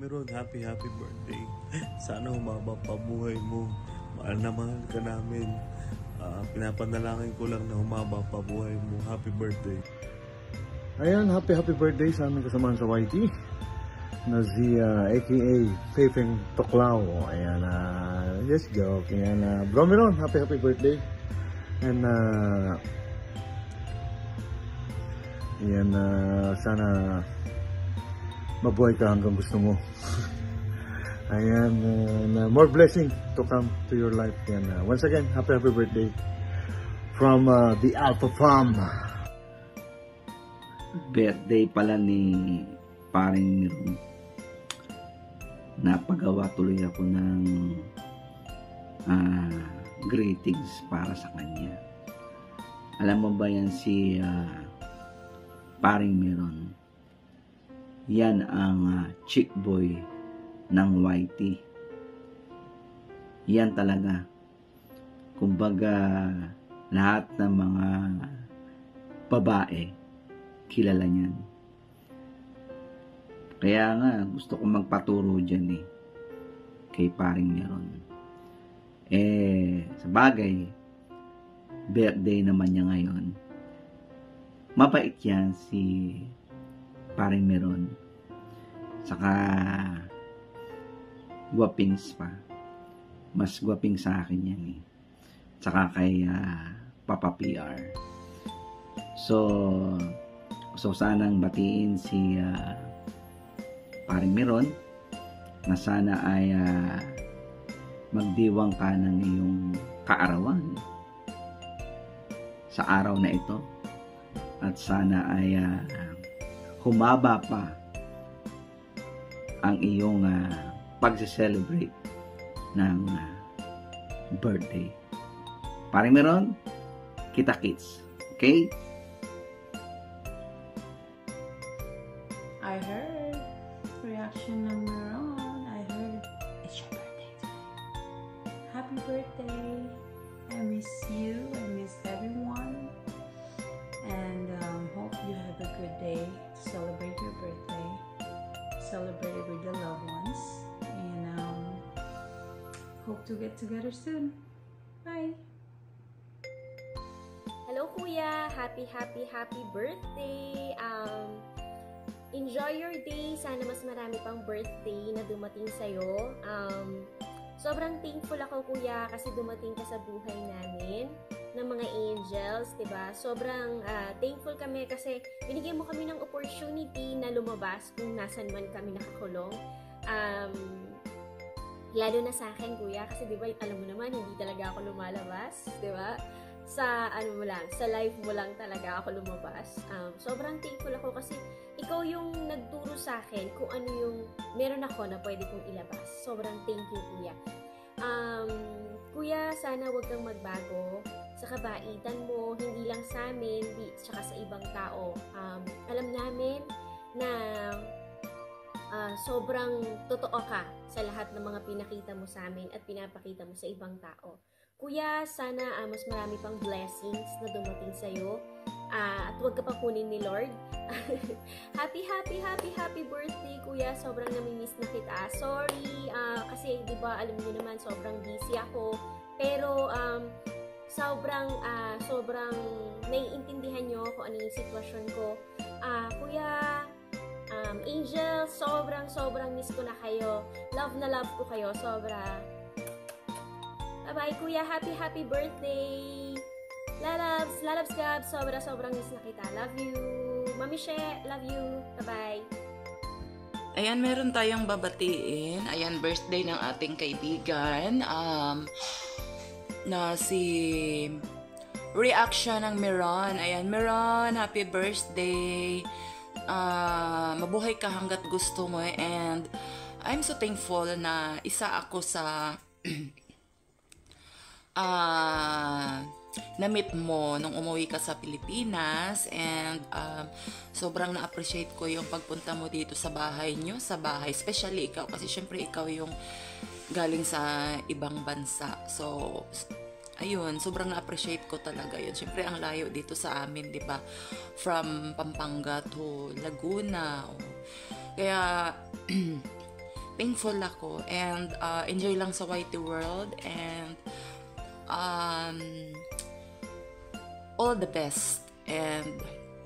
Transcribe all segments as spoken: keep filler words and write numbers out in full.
Meron, happy happy birthday. Sana humaba pa buhay mo. Mahal na mahal ka namin. Uh, pinapanalangin ko lang na humaba pa buhay mo. Happy birthday. Ayan, happy happy birthday sa aming kasamahan sa Y T na si uh, A K A Faping Toklao. Ayan, uh, just joke. Ayan, uh, Bro Meron, happy happy birthday. And uh, ayan, uh, sana mabuhay ka hanggang gusto mo. Ayan, uh, more blessing to come to your life. And uh, once again, happy happy birthday from uh, the Alpha Farm. Birthday pala ni paring Meron. Napagawa tuloy ako ng uh, greetings para sa kanya. Alam mo ba yan si uh, paring Meron? Yan ang uh, chick boy ng Y T. Yan talaga. Kumbaga, lahat ng mga babae kilala niyan. Kaya nga, gusto ko magpaturo dyan eh. Kay paring Meron. Eh, sa bagay, birthday naman niya ngayon. Mabait yan si paring Meron. Saka gwapings pa. Mas gwaping sa akin yan eh. Saka kay uh, Papa P R. So, so sanang batiin si uh, paring Meron na sana ay uh, magdiwang ka ng iyong kaarawan sa araw na ito. At sana ay uh, humaba pa ang iyong uh, pagse-celebrate ng uh, birthday. Paring Meron, kita kits. Okay? I heard reaction ng Meron. I heard it's your birthday today. Happy birthday. I miss you. I miss everyone. And um, hope you have a good day to celebrate your birthday. Celebrate it with your loved ones. And um, hope to get together soon. Bye! Hello Kuya! Happy, happy, happy birthday! Um, enjoy your day. Sana mas marami pang birthday na dumating sa'yo. Um, sobrang thankful ako Kuya kasi dumating ka sa buhay namin ng mga angels, diba? Sobrang uh, thankful kami kasi binigyan mo kami ng opportunity na lumabas kung nasan man kami nakakulong. Um, lalo na sa akin, Kuya, kasi diba, alam mo naman, hindi talaga ako lumalabas, diba? Sa ano mo lang, sa life mo lang talaga ako lumabas. Um, sobrang thankful ako kasi ikaw yung nagturo sa akin kung ano yung meron ako na pwede kong ilabas. Sobrang thank you, Kuya. Um, Kuya, sana wag kang magbago sa kabaitan mo, hindi lang sa amin, di, tsaka sa ibang tao. Um, alam namin na uh, sobrang totoo ka sa lahat ng mga pinakita mo sa amin at pinapakita mo sa ibang tao. Kuya, sana uh, mas marami pang blessings na dumating sa'yo. Uh, at huwag ka pa kunin ni Lord. Happy, happy, happy, happy birthday, Kuya. Sobrang namimiss na kita. Sorry, uh, kasi di ba alam niyo naman, sobrang busy ako. Pero, um, sobrang, uh, sobrang naiintindihan nyo kung ano yung sitwasyon ko. Uh, kuya, um, Angel, sobrang, sobrang miss ko na kayo. Love na love ko kayo, sobra. Bye-bye, Kuya. Happy, happy birthday. Lalabs, lalabs gab. Sobra, sobrang miss na kita. Love you. Mami She, love you. Bye-bye. Ayan, meron tayong babatiin. Ayan, birthday ng ating kaibigan. Um, na si reaction ng Meron. Ayan, Meron, happy birthday. Uh, mabuhay ka hanggat gusto mo. And I'm so thankful na isa ako sa uh, na-meet mo nung umuwi ka sa Pilipinas. And um, sobrang na-appreciate ko yung pagpunta mo dito sa bahay nyo, sa bahay. Especially ikaw, kasi syempre ikaw yung galing sa ibang bansa. So, ayun, sobrang na-appreciate ko talaga yun. Syempre, ang layo dito sa amin, di ba? From Pampanga to Laguna. Kaya, thankful ako and uh, enjoy lang sa Whitey World and um, all the best and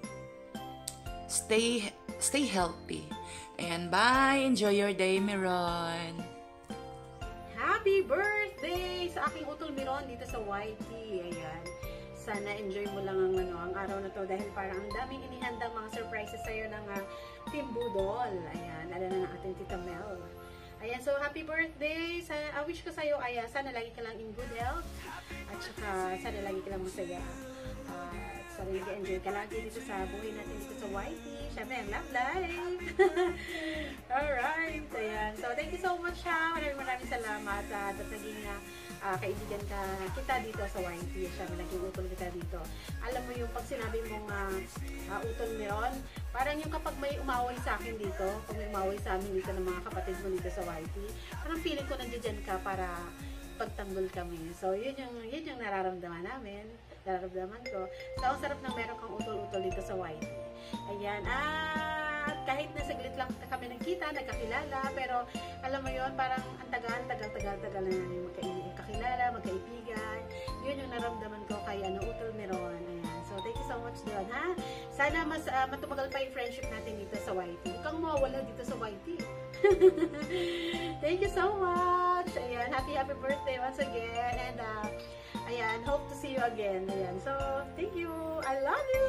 stay stay healthy and bye, enjoy your day, Miron. Happy birthday sa aking utol Miron dito sa Whitey. Ayan. Sana enjoy mo lang ang ano ang araw na to dahil parang ang daming inihandang mga surprises sa iyo ng uh, Team Budol. Ayan, ala na ng ating Tita Mel. Ayan, so happy birthday. Sa I wish ko sa iyo ay uh, sana lagi ka lang in good health at saka sana lagi ka lang masaya. Uh, sana nag-enjoy ka lagi dito sa buhay natin dito sa Whitey. Syempre, ang love life. Alright. Ayan. So, thank you so much ha. Maraming maraming salamat uh, at naging uh, uh, kaibigan ka kita dito sa Whitey. Syempre, naging utol kita dito. Alam mo yung pag sinabi mong uh, uh, utol Miron, parang yung kapag may umaway sa akin dito, pag may umaway sa amin dito ng mga kapatid mo dito sa Whitey, parang feeling ko nandiyan ka para pagtanggol kami. So, yun yung, yun yung nararamdaman namin. Nararamdaman ko. So, ang sarap ng meron kang utol-utol dito sa Whitey. Ayan. At kahit na saglit lang kami nagkita, nagkakilala, pero alam mo yun, parang ang tagal, tagal, tagal, tagal na namin magkakilala, magkaibigan. Yun yung naramdaman ko kay ano, utol Miron. Ayan. So, thank you so much doon, ha? Sana mas uh, matumagal pa yung friendship natin dito sa Whitey. Huwag kang mawawala dito sa Whitey. Thank you so much. Ayan. Happy, happy birthday once again. And, uh, ayan, hope to see you again. Ayan. So, thank you. I love you.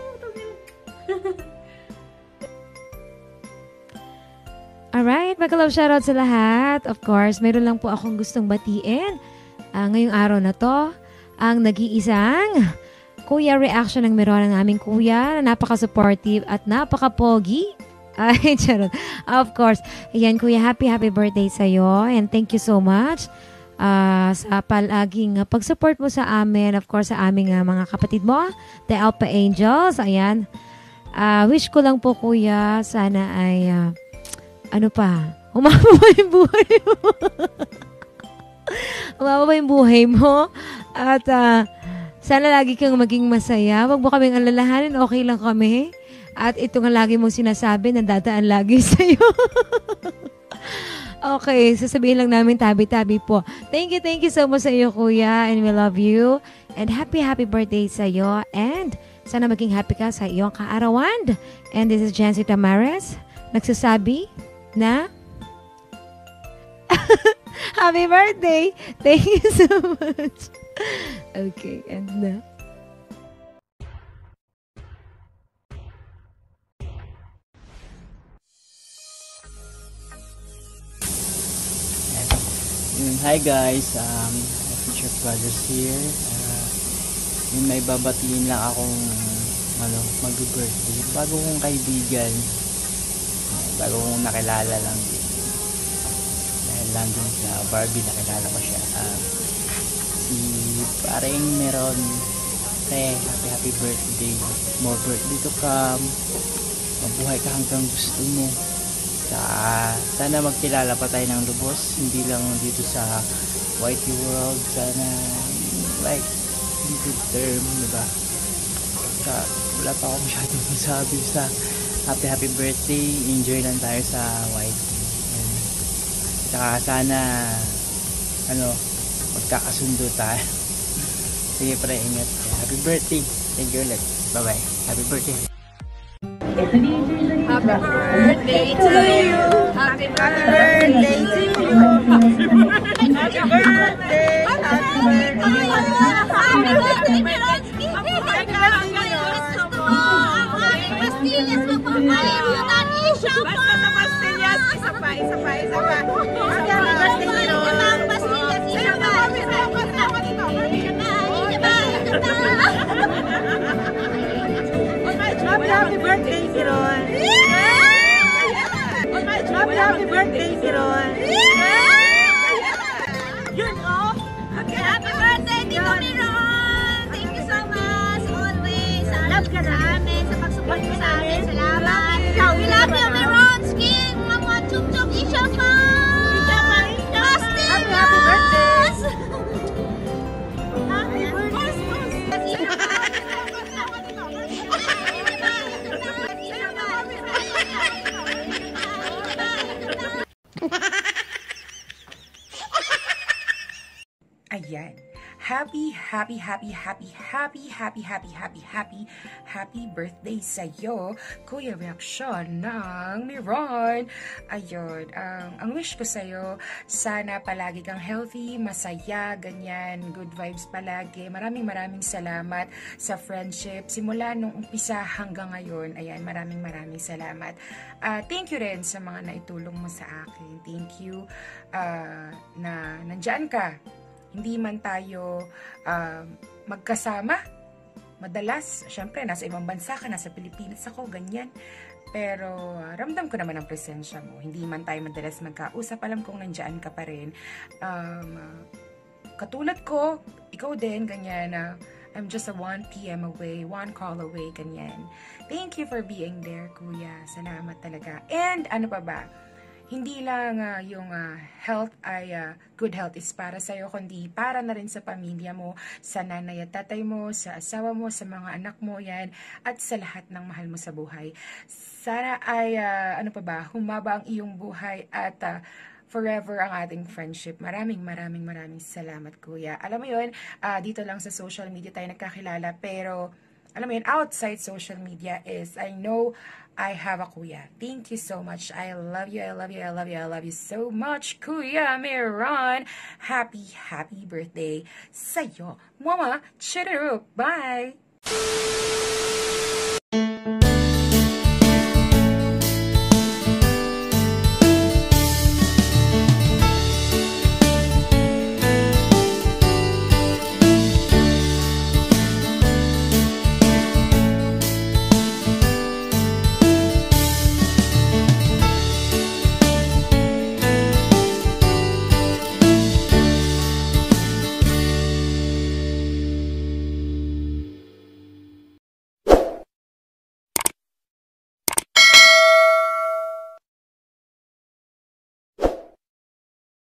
Alright, mag-love shoutout sa lahat. Of course, meron lang po akong gustong batiin. Uh, ngayong araw na to, ang nag-iisang Kuya Reaction ng Miron, ng aming kuya, na napaka-supportive at napaka-pogi. Ay, charot. Of course. Ayan, kuya, happy, happy birthday sa'yo. And thank you so much. Uh, sa palaging uh, pag-support mo sa amin, of course, sa aming uh, mga kapatid mo, the Alpha Angels. Ayan. Uh, wish ko lang po, kuya, sana ay, uh, ano pa, umababa yung buhay mo. Umababa yung buhay mo. At, uh, sana lagi kang maging masaya. Wag mo kaming alalahanin, okay lang kami. At ito nga lagi mong sinasabi, nadadaan lagi sa'yo. Okay, sasabihin lang namin tabi-tabi po. Thank you, thank you so much sa iyo, kuya. And we love you. And happy, happy birthday sa iyo. And sana maging happy ka sa iyong kaarawan. And this is Jancy Tamares. Nagsasabi na happy birthday. Thank you so much. Okay, and na. Hi guys, um, Future Brothers here. Uh, yung may babatiin lang akong ano, mag-birthday. Bago kong kaibigan, uh, bago kong nakilala lang din. Dahil lang din sa Barbie, nakilala ko siya. Uh, si pareng Miron, pre, happy happy birthday. More birthday to come. Mabuhay ka hanggang gusto mo. Sa, sana magkilala pa tayo ng lubos, hindi lang dito sa Whitey World. Sana like in good term, diba? Sa, wala pa akong masyadong masabi sa happy happy birthday. Enjoy lang tayo sa Whitey. And, saka sana ano, magkakasundo tayo. Sige pre, ingat. Happy birthday. Thank you ulit. Bye bye. Happy birthday. Happy birthday to you. Happy birthday to you. Happy birthday. Happy birthday. Happy birthday, Mironski. Happy birthday, gusto mo. Ang aming pastillas magpapalim yun ang isya pa. Basta sa pastillas. Isa pa, isa pa, isa pa. Happy birthday, Miron. Ang pastillas, isa pa. Isa pa, isa pa. Isa pa, isa pa. Happy, happy birthday, Miron. Happy, happy birthday, Miron. Yun, oh. Happy, happy birthday, Tito Miron. Thank you so much. Always. Love ka sa amin. Sa pag-support mo sa amin. Salamat. We love you, Miron. Skin. Mga chuk-chuk. Isha pa. Isha pa. Happy, happy birthday. Happy birthday. happy, happy, happy, happy, happy, happy, happy, happy, happy, happy birthday sa'yo, Kuya Reaksyon ng Miron. Ayun, ang, ang wish ko sa'yo, sana palagi kang healthy, masaya, ganyan, good vibes palagi. Maraming maraming salamat sa friendship. Simula nung umpisa hanggang ngayon, ayan, maraming maraming salamat. Uh, thank you rin sa mga naitulong mo sa akin. Thank you uh, na nandyan ka. Hindi man tayo uh, magkasama, madalas, syempre, nasa ibang bansa ka, nasa Pilipinas ako, ganyan. Pero uh, ramdam ko naman ang presensya mo. Hindi man tayo madalas magkausap, alam kong nandyan ka pa rin. Um, uh, katulad ko, ikaw din, ganyan, uh, I'm just a one p m away, one call away, ganyan. Thank you for being there, Kuya. Salamat talaga. And ano pa ba? Hindi lang uh, yung uh, health ay uh, good health is para sa'yo, kundi para na rin sa pamilya mo, sa nanay at tatay mo, sa asawa mo, sa mga anak mo yan, at sa lahat ng mahal mo sa buhay. Sana ay, uh, ano pa ba, humaba ang iyong buhay at uh, forever ang ating friendship. Maraming maraming maraming salamat, Kuya. Alam mo yun, uh, dito lang sa social media tayo nagkakilala, pero alam mo yun, outside social media is, I know I have a Kuya. Thank you so much. I love you, I love you, I love you, I love you so much, Kuya Miron. Happy, happy birthday sa'yo. Mama, cheerio. Bye!